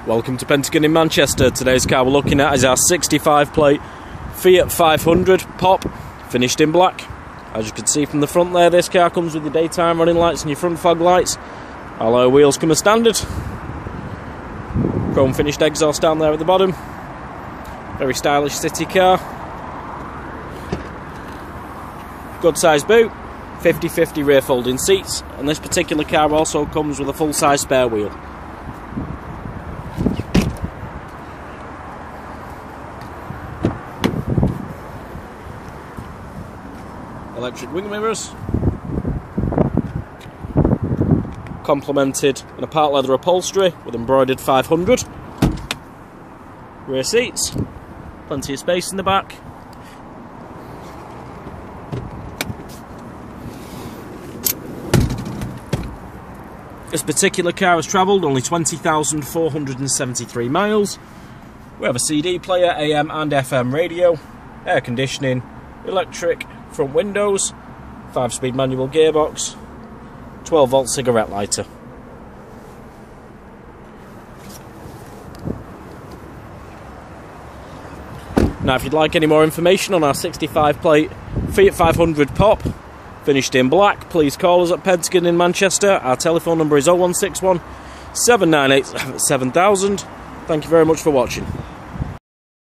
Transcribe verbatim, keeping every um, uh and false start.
Welcome to Pentagon in Manchester. Today's car we're looking at is our sixty-five plate Fiat five hundred Pop, finished in black. As you can see from the front there, this car comes with your daytime running lights and your front fog lights. Alloy wheels come as standard. Chrome finished exhaust down there at the bottom. Very stylish city car. Good size boot, fifty fifty rear folding seats, and this particular car also comes with a full size spare wheel. Electric wing mirrors, complemented in a part leather upholstery with embroidered five hundred. Rear seats, plenty of space in the back. This particular car has travelled only twenty thousand four hundred seventy-three miles. We have a C D player, A M and F M radio, air conditioning, electric front windows, five speed manual gearbox, twelve volt cigarette lighter. Now if you'd like any more information on our sixty-five plate Fiat five hundred Pop, finished in black, please call us at Pentagon in Manchester. Our telephone number is oh one six one, seven nine eight, seven thousand. Thank you very much for watching.